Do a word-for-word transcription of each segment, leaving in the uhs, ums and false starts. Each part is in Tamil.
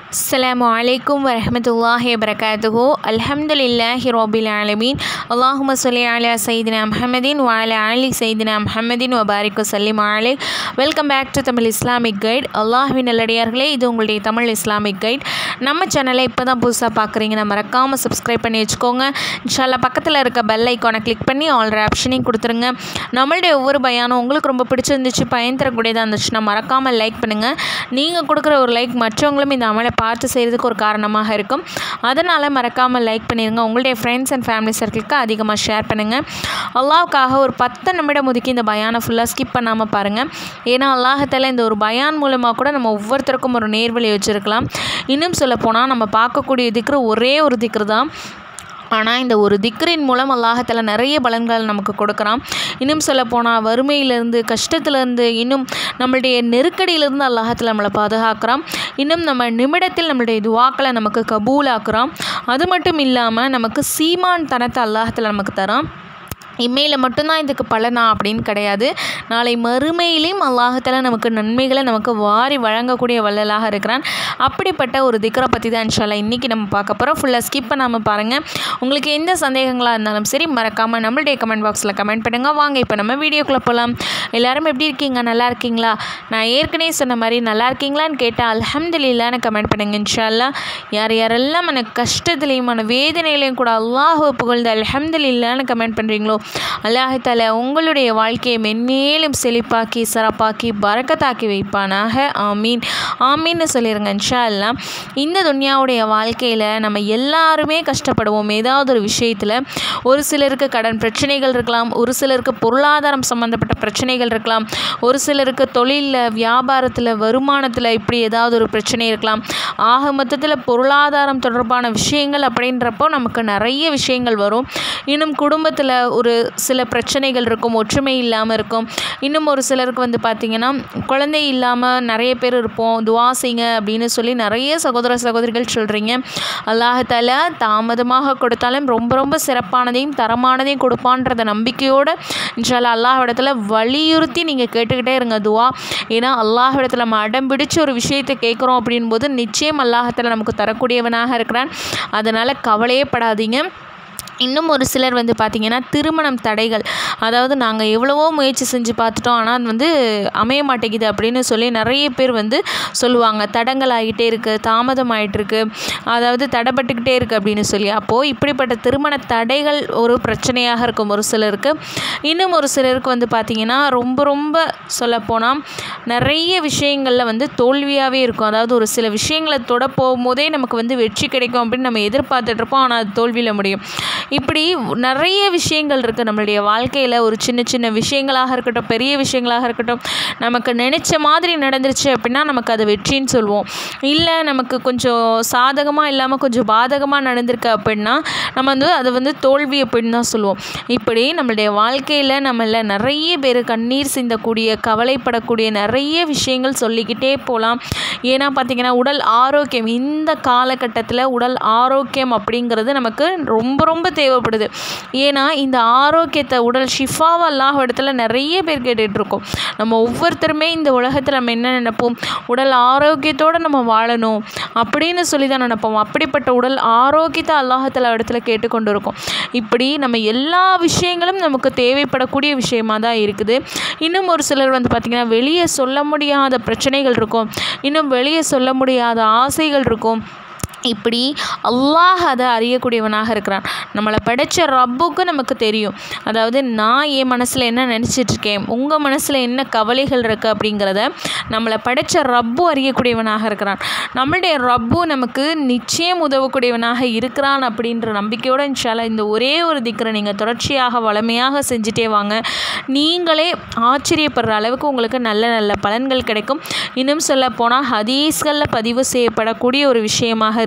Assalamu alaikum wa rahmatullahi wa barakatuhu. Alhamdulillahi rabbil alamin. Allahumma salli ala sayyidina Muhammadin wa ala ali sayyidina Muhammadin wa barik wa sallim alayhi. Welcome back to Tamil Islamic Guide. அல்லாஹ்வின் நல்லடியார்களே, இது உங்களுடைய தமிழ் இஸ்லாமிக் கைட். நம்ம சேனலை இப்போ தான் புதுசாக பார்க்குறீங்கன்னா மறக்காமல் சப்ஸ்கிரைப் பண்ணி வச்சுக்கோங்க. இன்ஷால்லா பக்கத்தில் இருக்க பெல் ஐக்கானை கிளிக் பண்ணி ஆல் ஆப்ஷனையும் கொடுத்துருங்க. நம்மளுடைய ஒவ்வொரு பயானும் உங்களுக்கு ரொம்ப பிடிச்சிருந்துச்சு, பயன் தரக்கூடியதாக இருந்துச்சுன்னா மறக்காமல் லைக் பண்ணுங்கள். நீங்கள் கொடுக்குற ஒரு லைக் மற்றவங்களும் இந்த அமலை பார்த்து செய்கிறதுக்கு ஒரு காரணமாக இருக்கும். அதனால் மறக்காமல் லைக் பண்ணிடுங்க. உங்களுடைய ஃப்ரெண்ட்ஸ் அண்ட் ஃபேமிலி சர்க்கிளுக்கு அதிகமாக ஷேர் பண்ணுங்கள். அல்லாஹ்வுக்காக ஒரு பத்து நிமிடம் ஒதுக்கி இந்த பயானை ஃபுல்லாக ஸ்கிப் பண்ணாமல் பாருங்கள். ஏன்னா அல்லாஹ்தால இந்த ஒரு பயான் மூலமாக கூட நம்ம ஒவ்வொருத்தருக்கும் ஒரு நேர்வழி வச்சுருக்கலாம். இன்னும் சொல்லப்போனால் நம்ம பார்க்கக்கூடிய திக்ரு ஒரே ஒரு திக்ரு தான். ஆனால் இந்த ஒரு திக்ரின் மூலம் அல்லாஹ்தால நிறைய பலன்கள் நமக்கு கொடுக்குறான். இன்னும் சொல்லப்போனால் வறுமையிலேருந்து, கஷ்டத்துலேருந்து, இன்னும் நம்மளுடைய நெருக்கடியிலேருந்து அல்லாஹ்தால நம்மளை பாதுகாக்கிறான். இன்னும் நம்ம நிமிடத்தில் நம்மளுடைய துவாக்களை நமக்கு கபூலாக்குறான். அது மட்டும் இல்லாமல் நமக்கு சீமான் தனத்தை அல்லாஹ்தால நமக்கு தரான். இம்மையில் மட்டும்தான் இதுக்கு பலனா அப்படின்னு கிடையாது. நாளை மறுமையிலையும் அல்லாஹ்தால நமக்கு நன்மைகளை நமக்கு வாரி வழங்கக்கூடிய வல்லலாக இருக்கிறான். அப்படிப்பட்ட ஒரு திக்ரை பற்றி தான் இன்ஷா அல்லாஹ் இன்றைக்கி நம்ம பார்க்க போகிறோம். ஃபுல்லாக ஸ்கிப் பண்ணாமல் பாருங்கள். உங்களுக்கு எந்த சந்தேகங்களாக இருந்தாலும் சரி மறக்காமல் நம்மளுடைய கமெண்ட் பாக்ஸில் கமெண்ட் பண்ணுங்கள். வாங்க இப்போ நம்ம வீடியோக்குள்ளே போகலாம். எல்லோரும் எப்படி இருக்கீங்க? நல்லா இருக்கீங்களா? நான் ஏற்கனவே சொன்ன மாதிரி நல்லா இருக்கீங்களான்னு கேட்டால் அல்ஹம்துலில்லாஹ்னு கமெண்ட் பண்ணுங்கள். இன்ஷா அல்லாஹ் யார் யாரெல்லாம் எனக்கு கஷ்டத்துலேயும் மன வேதனையிலையும் கூட அல்லாஹ்வை புகழ்ந்து அல்ஹம்துலில்லாஹ்னு கமெண்ட் பண்ணுறீங்களோ அல்லாஹ்தால உங்களுடைய வாழ்க்கையை மென்மேலும் செழிப்பாக்கி சிறப்பாக்கி பரக்கத்தாக்கி வைப்பானாக. ஆமீன் ஆமீன்னு சொல்லிடுங்க. இன்ஷா அல்லாஹ் இந்த துன்யாவுடைய வாழ்க்கையில் நம்ம எல்லாருமே கஷ்டப்படுவோம். ஏதாவது ஒரு விஷயத்தில் ஒரு சிலருக்கு கடன் பிரச்சனைகள் இருக்கலாம், ஒரு சிலருக்கு பொருளாதாரம் சம்மந்தப்பட்ட பிரச்சனைகள் இருக்கலாம், ஒரு சிலருக்கு தொழிலில், வியாபாரத்தில், வருமானத்தில் இப்படி ஏதாவது ஒரு பிரச்சனை இருக்கலாம். ஆக மொத்தத்தில் பொருளாதாரம் தொடர்பான விஷயங்கள் அப்படின்றப்போ நமக்கு நிறைய விஷயங்கள் வரும். இன்னும் குடும்பத்தில் ஒரு சில பிரச்சனைகள் இருக்கும், ஒற்றுமை இல்லாமல் இருக்கும். இன்னும் ஒரு சிலருக்கு வந்து பார்த்திங்கன்னா குழந்தை இல்லாமல் நிறைய பேர் இருப்போம். துவா செய்யுங்க அப்படின்னு சொல்லி நிறைய சகோதர சகோதரிகள் சொல்கிறீங்க. அல்லாஹ்தால தாமதமாக கொடுத்தாலும் ரொம்ப ரொம்ப சிறப்பானதையும் தரமானதையும் கொடுப்பான்றத நம்பிக்கையோடு இன்ஷா அல்லாஹ் அல்லாஹ்விடத்தில் வலியுறுத்தி நீங்கள் கேட்டுக்கிட்டே இருங்க துவா. ஏன்னா அல்லாஹ்விடத்தில் நம்ம அடம் பிடிச்சி ஒரு விஷயத்தை கேட்குறோம் அப்படின் போது நிச்சயம் அல்லாஹ்தால நமக்கு தரக்கூடியவனாக இருக்கிறான். அதனால் கவலையே படாதீங்க. இன்னும் ஒரு சிலர் வந்து பார்த்திங்கன்னா திருமணம் தடைகள், அதாவது நாங்கள் எவ்வளவோ முயற்சி செஞ்சு பார்த்துட்டோம் ஆனால் அது வந்து அமைய மாட்டேங்குது அப்படின்னு சொல்லி நிறைய பேர் வந்து சொல்லுவாங்க. தடங்கள் ஆகிட்டே இருக்குது, தாமதம் ஆகிட்டுருக்கு, அதாவது தடைப்பட்டுக்கிட்டே இருக்குது அப்படின்னு சொல்லி. அப்போது இப்படிப்பட்ட திருமண தடைகள் ஒரு பிரச்சனையாக இருக்கும் ஒரு சிலருக்கு. இன்னும் ஒரு சிலருக்கு வந்து பார்த்திங்கன்னா ரொம்ப ரொம்ப சொல்லப்போனால் நிறைய விஷயங்களில் வந்து தோல்வியாகவே இருக்கும். அதாவது ஒரு சில விஷயங்களை தொட போகும்போதே நமக்கு வந்து வெற்றி கிடைக்கும் அப்படின்னு நம்ம எதிர்பார்த்துட்ருப்போம், ஆனால் அது தோல்வியில் முடியும். இப்படி நிறைய விஷயங்கள் இருக்குது நம்மளுடைய வாழ்க்கையில். ஒரு சின்ன சின்ன விஷயங்களாக இருக்கட்டும், பெரிய விஷயங்களாக இருக்கட்டும், நமக்கு நினச்ச மாதிரி நடந்துருச்சு அப்படின்னா நமக்கு அது வெற்றின்னு சொல்லுவோம். இல்லை நமக்கு கொஞ்சம் சாதகமாக இல்லாமல் கொஞ்சம் பாதகமாக நடந்திருக்கு அப்படின்னா நம்ம வந்து அதை வந்து தோல்வி அப்படின்னு தான் சொல்லுவோம். இப்படி நம்மளுடைய வாழ்க்கையில் நம்மள நிறைய பேர் கண்ணீர் சிந்தக்கூடிய, கவலைப்படக்கூடிய நிறைய விஷயங்கள் சொல்லிக்கிட்டே போகலாம். ஏன்னா பார்த்திங்கன்னா உடல் ஆரோக்கியம், இந்த காலகட்டத்தில் உடல் ஆரோக்கியம் அப்படிங்கிறது நமக்கு ரொம்ப ரொம்ப தேவைப்படுது. ஏன்னா இந்த ஆரோக்கியத்தை, உடல் ஷிஃபாவை அல்லாஹ் இடத்துல நிறைய பேர் கேட்டுட்ருக்கோம். நம்ம ஒவ்வொருத்தருமே இந்த உலகத்தில் நம்ம என்ன நினைப்போம், உடல் ஆரோக்கியத்தோடு நம்ம வாழணும் அப்படின்னு சொல்லி தான் நினைப்போம். அப்படிப்பட்ட உடல் ஆரோக்கியத்தை அல்லாஹ்தால இடத்துல கேட்டுக்கொண்டு இருக்கோம். இப்படி நம்ம எல்லா விஷயங்களும் நமக்கு தேவைப்படக்கூடிய விஷயமாக தான் இருக்குது. இன்னும் ஒரு சிலர் வந்து பார்த்திங்கன்னா வெளியே சொல்ல முடியாத பிரச்சனைகள் இருக்கும், இன்னும் வெளியே சொல்ல முடியாத ஆசைகள் இருக்கும். இப்படி அல்லாஹ் அதை அறியக்கூடியவனாக இருக்கிறான். நம்மளை படைத்த ரப்புக்கு நமக்கு தெரியும். அதாவது நான் என் மனசில் என்ன நினச்சிட்ருக்கேன், உங்கள் மனசில் என்ன கவலைகள் இருக்குது அப்படிங்கிறத நம்மளை படைத்த ரப்பு அறியக்கூடியவனாக இருக்கிறான். நம்மளுடைய ரப்பு நமக்கு நிச்சயம் உதவக்கூடியவனாக இருக்கிறான் அப்படின்ற நம்பிக்கையோடு இன்ஷா அல்லாஹ் இந்த ஒரே ஒரு திக்ரை நீங்கள் தொடர்ச்சியாக வளமையாக செஞ்சுட்டே வாங்க. நீங்களே ஆச்சரியப்படுற அளவுக்கு உங்களுக்கு நல்ல நல்ல பலன்கள் கிடைக்கும். இன்னும் சொல்ல போனால் ஹதீஸ்களில் பதிவு செய்யப்படக்கூடிய ஒரு விஷயமாக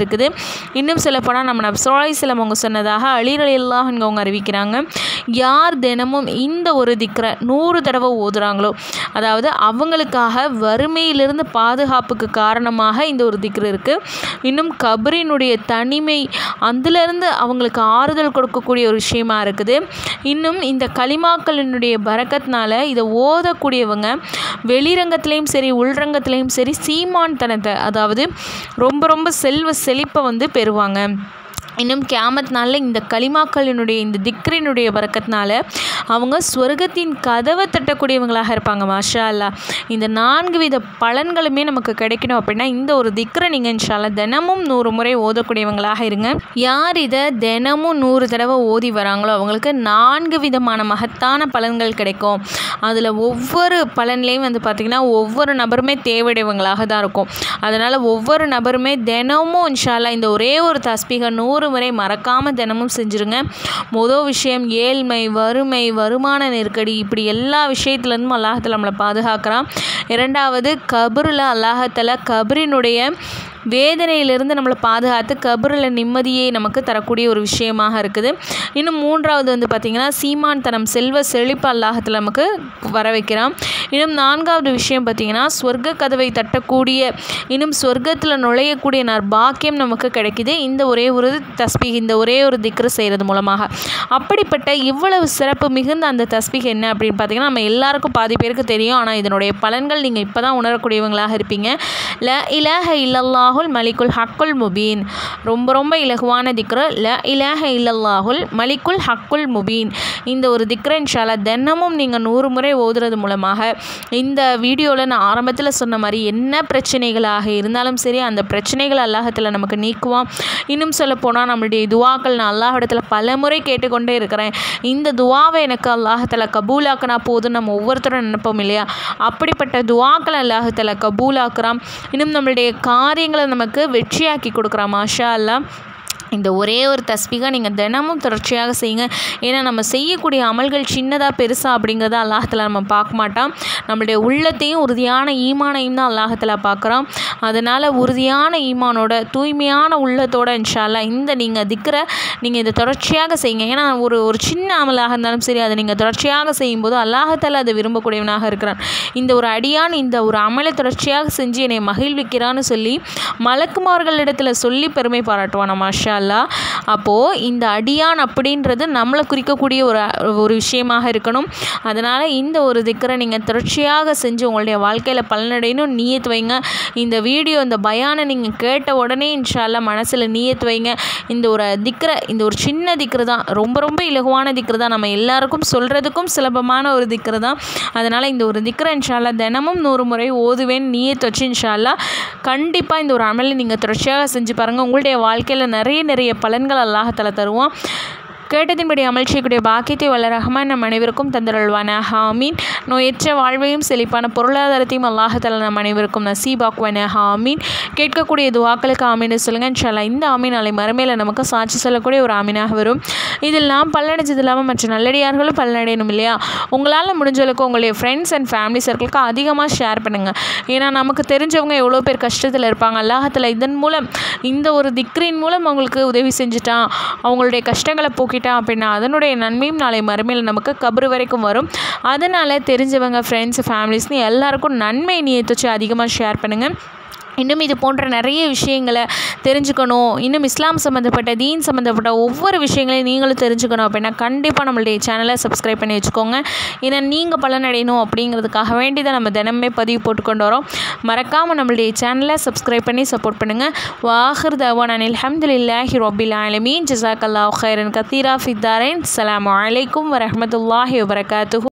இருக்குது. இன்னும் சொல்லப்போனால் நம்ம நபி ஸல்லல்லாஹு அலைஹி வஸல்லம் அவங்க சொன்னதாக அலி ரலியல்லாஹு அன்ஹு அவங்க அறிவிக்கிறாங்க, யார் தினமும் இந்த ஒரு திக்ரை நூறு தடவை ஓதுறாங்களோ, அதாவது அவங்களுக்காக வறுமையிலிருந்து பாதுகாப்புக்கு காரணமாக இந்த ஒரு திக்ரு இருக்குது. இன்னும் கபரினுடைய தனிமை அதிலிருந்து அவங்களுக்கு ஆறுதல் கொடுக்கக்கூடிய ஒரு விஷயமா இருக்குது. இன்னும் இந்த கலிமாக்களினுடைய பரக்கத்னால இதை ஓதக்கூடியவங்க வெளிரங்கத்திலையும் சரி உள்ரங்கத்திலையும் சரி சீமான் தனத்தை, அதாவது ரொம்ப ரொம்ப செல்வ செழிப்பை வந்து பெறுவாங்க. இன்னும் கியாமத் நாளில் இந்த கலிமாக்களினுடைய இந்த திக்ரினுடைய பரக்கத்தினால அவங்க ஸ்வர்க்கத்தின் கதவை தட்டக்கூடியவங்களாக இருப்பாங்க. மாஷா அல்லாஹ். இந்த நான்கு வித பலன்களுமே நமக்கு கிடைக்கணும் அப்படின்னா இந்த ஒரு திக்ரை நீங்கள் இன்ஷா அல்லாஹ் தினமும் நூறு முறை ஓதக்கூடியவங்களாக இருங்க. யார் இதை தினமும் நூறு தடவை ஓதி வராங்களோ அவங்களுக்கு நான்கு விதமான மகத்தான பலன்கள் கிடைக்கும். அதில் ஒவ்வொரு பலன்லேயும் வந்து பார்த்திங்கன்னா ஒவ்வொரு நபருமே தேவையுடையவங்களாக தான் இருக்கும். அதனால் ஒவ்வொரு நபருமே தினமும் இன்ஷா அல்லாஹ் இந்த ஒரே ஒரு தஸ்பீகை நூறு முறை மறக்காமல் தினமும் செஞ்சுருங்க. முதல் விஷயம் ஏழ்மை, வறுமை, வருமான நெருக்கடி, இப்படி எல்லா விஷயத்துலேருந்தும் அல்லாஹ் நம்மளை பாதுகாக்கிறான். இரண்டாவது கபரில் அல்லாஹ் தஆலா கபரினுடைய வேதனையிலிருந்து நம்மளை பாதுகாத்து கபரில் நிம்மதியை நமக்கு தரக்கூடிய ஒரு விஷயமாக இருக்குது. இன்னும் மூன்றாவது வந்து பார்த்திங்கன்னா சீமான் தனம் செல்வ செழிப்பு அல்லாஹத்தில் நமக்கு வர வைக்கிறான். இன்னும் நான்காவது விஷயம் பார்த்திங்கன்னா சொர்க்க கதவை தட்டக்கூடிய இன்னும் சொர்க்கத்தில் நுழையக்கூடிய நற்பாக்கியம் நமக்கு கிடைக்கிது இந்த ஒரே ஒரு தஸ்பீக், இந்த ஒரே ஒரு திக்ரு செய்கிறது மூலமாக. அப்படிப்பட்ட இவ்வளவு சிறப்பு மிகுந்த அந்த தஸ்பீக் என்ன அப்படின்னு பார்த்திங்கன்னா நம்ம எல்லாருக்கும் பாதி பேருக்கு தெரியும். ஆனால் இதனுடைய பலன்கள் நீங்கள் இப்போ தான் உணரக்கூடியவங்களாக இருப்பீங்க. ல இலாஹ இல்லல்லாஹுல் மலிக்குல் ஹக்குல் முபீன், ரொம்ப ரொம்ப இலகுவான திக்ரு. ல இலாஹ இல்லல்லாஹுல் மலிக்குல் ஹக்குல் முபீன். இந்த ஒரு திக்ரை இன்ஷா அல்லாஹ் தினமும் நீங்கள் நூறு முறை ஓதுறது மூலமாக இந்த வீடியோவில் நான் ஆரம்பத்தில் சொன்ன மாதிரி என்ன பிரச்சனைகளாக இருந்தாலும் சரி அந்த பிரச்சனைகள் அல்லாஹத்தில் நமக்கு நீக்குவான். இன்னும் சொல்லப்போனால் நம்மளுடைய துவாக்கள் நான் அல்லாஹிடத்தில் பல முறை கேட்டுக்கொண்டே இருக்கிறேன். இந்த துவாவை எனக்கு அல்லாஹத்தில் கபூலாக்கினா போதும் நம்ம ஒவ்வொருத்தரும் நினைப்போம் இல்லையா? அப்படிப்பட்ட துவாக்கள் அல்லாஹத்தில் கபூலாக்குறான். இன்னும் நம்மளுடைய காரியங்களை நமக்கு வெற்றியாக்கி கொடுக்குறான். மாஷா அல்லாஹ். இந்த ஒரே ஒரு தஸ்பீகா நீங்கள் தினமும் தொடர்ச்சியாக செய்யுங்க. ஏன்னா நம்ம செய்யக்கூடிய அமல்கள் சின்னதாக பெருசாக அப்படிங்கிறத அல்லாஹ்தஆலா நம்ம பார்க்க மாட்டான். நம்மளுடைய உள்ளத்தையும் உறுதியான ஈமானையும் தான் அல்லாஹ்தஆலா பார்க்குறான். அதனால் உறுதியான ஈமானோட தூய்மையான உள்ளத்தோட இன்ஷா அல்லாஹ் இந்த நீங்கள் திக்ரை நீங்கள் இதை தொடர்ச்சியாக செய்யுங்க. ஏன்னா ஒரு ஒரு சின்ன அமலாக இருந்தாலும் சரி அதை நீங்கள் தொடர்ச்சியாக செய்யும்போது அல்லாஹ்தஆலா அதை விரும்பக்கூடியவனாக இருக்கிறான். இந்த ஒரு அடியான் இந்த ஒரு அமலை தொடர்ச்சியாக செஞ்சு என்னை மகிழ்விக்கிறான்னு சொல்லி மலக்குமார்களிடத்தில் சொல்லி பெருமை பாராட்டுவான். மாஷா அல்லாஹ். அப்போது இந்த அடியான் அப்படின்றது நம்மளை குறிக்கக்கூடிய ஒரு ஒரு விஷயமாக இருக்கணும். அதனால் இந்த ஒரு திக்ரை நீங்கள் தொடர்ச்சியாக செஞ்சு உங்களுடைய வாழ்க்கையில் பலனடையணும் நியத் வைங்க. இந்த வீடியோ இந்த பயானை நீங்கள் கேட்ட உடனே இன்ஷா அல்லாஹ் மனசில் நியத் வைங்க. இந்த ஒரு திக்ரை இந்த ஒரு சின்ன திக்ரு தான், ரொம்ப ரொம்ப இலகுவான திக்ரு தான், நம்ம எல்லாருக்கும் சொல்கிறதுக்கும் சுலபமான ஒரு திக்ரு தான். அதனால் இந்த ஒரு திக்ரை இன்ஷா அல்லாஹ் தினமும் நூறு முறை ஓதுவேன் நியத் வச்சு இன்ஷா அல்லாஹ் கண்டிப்பாக இந்த ஒரு அமலை நீங்கள் தொடர்ச்சியாக செஞ்சு பாருங்கள். உங்களுடைய வாழ்க்கையில் நிறைய நிறைய பலன்கள் அல்லாஹ்தஆலா தருவான். கேட்டதின்படி அமல் செய்யக்கூடிய பாக்கியத்தை வல்ல ரஹ்மான் நம் அனைவருக்கும் தந்தருள்வானாக. ஆமீன். நோயற்ற வாழ்வையும் செழிப்பான பொருளாதாரத்தையும் அல்லாஹ்தஆலா நம் அனைவருக்கும் நசீபாக்குவானாக. ஆமீன். கேட்கக்கூடிய துவாக்களுக்கு ஆமீன் சொல்லுங்கள். இன்ஷா அல்லாஹ் இந்த ஆமீன் நாளை மறுமையில் நமக்கு சாட்சி சொல்லக்கூடிய ஒரு ஆமீனாக வரும். இதில் நாம் பலனடைஞ்சது இல்லாமல் மற்ற நல்லடியார்களும் பலனடையணும் இல்லையா? உங்களால் முடிஞ்சளவுக்கு உங்களுடைய ஃப்ரெண்ட்ஸ் அண்ட் ஃபேமிலி சர்க்கிளுக்கு அதிகமாக ஷேர் பண்ணுங்கள். ஏன்னா நமக்கு தெரிஞ்சவங்க எவ்வளோ பேர் கஷ்டத்தில் இருப்பாங்க. அல்லாஹ்தஆலா இதன் மூலம் இந்த ஒரு திக்ரின் மூலம் அவங்களுக்கு உதவி செஞ்சுட்டான், அவங்களுடைய கஷ்டங்களை போக்கி அப்படின்னா அதனுடைய நன்மையும் நாளை மறுமையில் நமக்கு கபரு வரைக்கும் வரும். அதனால் தெரிஞ்சவங்க ஃப்ரெண்ட்ஸ் ஃபேமிலிஸ்னு எல்லாருக்கும் நன்மை நியத்து வச்சு அதிகமாக ஷேர் பண்ணுங்கள். இன்னும் இது போன்ற நிறைய விஷயங்களை தெரிஞ்சுக்கணும், இன்னும் இஸ்லாம் சம்மந்தப்பட்ட தீன் சம்மந்தப்பட்ட ஒவ்வொரு விஷயங்களையும் நீங்களும் தெரிஞ்சுக்கணும் அப்படின்னா கண்டிப்பாக நம்மளுடைய சேனலை சப்ஸ்கிரைப் பண்ணி வச்சுக்கோங்க. ஏன்னா நீங்கள் பலனடையணும் அப்படிங்கிறதுக்காக வேண்டி தான் நம்ம தினமே பதிவு போட்டுக்கொண்டு வரோம். மறக்காமல் நம்மளுடைய சேனலை சப்ஸ்கிரைப் பண்ணி சப்போர்ட் பண்ணுங்கள். வாஹிர் தவானா அல்ஹம்துலில்லாஹி ரப்பில் ஆலமீன். ஜஸாக்கல்லாஹு கைரன் கதீரா ஃபித்தாரைன். அஸ்ஸலாமு அலைக்கும் வரஹ்மத்துல்லாஹி வபரகாத்துஹு.